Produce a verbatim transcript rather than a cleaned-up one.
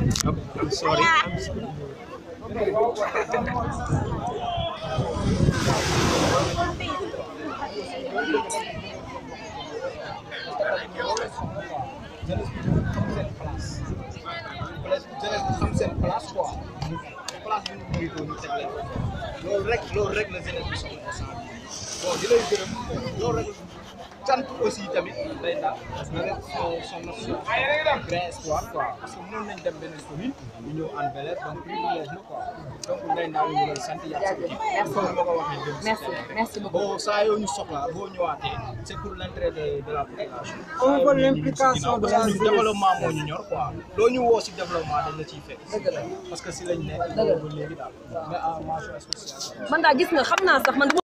I'm sorry. I'm sorry. jeunesse bi xam seen place jeunesse bi xam seen place quoi place bi ñu mérito ñu teg leen loolu rek loolu rek la jeunesse bi soxla instant bi bon di lay gërëm loolu rek sant aussi tamit day daal parce que rek son nation grand espoir quoi parce que mënoon nañ dem beneen commune ñu ñëw en Bel-Air donc privilège la quoi donc day daal ñu lay sant yàlla comme ma ko waxee dem merci merci beaucoup bon saa yoo ñu soxla boo ñëwaatee c'est pour l'intérêt de de la population on veut l'implication de la jeunesse développement moo ñu ñor quoi loo ñu woo si développement dañ la ciy fekk parce que si lañ nekk ba léegi daal mais à mention spéciale man daal gis nga xam naa sax man